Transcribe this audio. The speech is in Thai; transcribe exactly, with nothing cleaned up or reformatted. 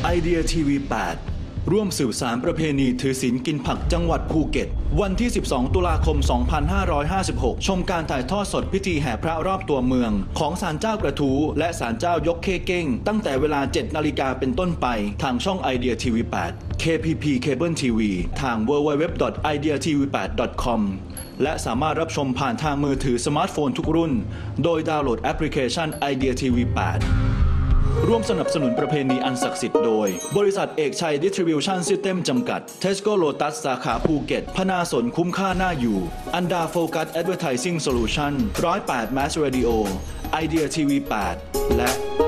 ไอเดียทีวีแปดร่วมสืบสานประเพณีถือศีลกินผักจังหวัดภูเก็ตวันที่สิบสองตุลาคมสองพันห้าร้อยห้าสิบหกชมการถ่ายทอดสดพิธีแห่พระรอบตัวเมืองของศาลเจ้ากระทู้และศาลเจ้ายกเคเก้งตั้งแต่เวลา เจ็ดนาฬิกาเป็นต้นไปทางช่องไอเดียทีวีแปด เค พี พี Cable ที วี ทาง ดับเบิลยู ดับเบิลยู ดับเบิลยู ดอท ไอเดียทีวีแปด ดอท คอม และสามารถรับชมผ่านทางมือถือสมาร์ทโฟนทุกรุ่นโดยดาวน์โหลดแอปพลิเคชันไอเดียทีวีแปดร่วมสนับสนุนประเพณีอันศักดิ์สิทธิ์โดยบริษัทเอกชัย Distribution System จำกัด Tesco Lotus สาขาภูเก็ตพนาสนคุ้มค่าน่าอยู่อันดาโฟกัส Advertising Solution หนึ่งศูนย์แปด Mass Radio ไอเดียทีวีแปดและ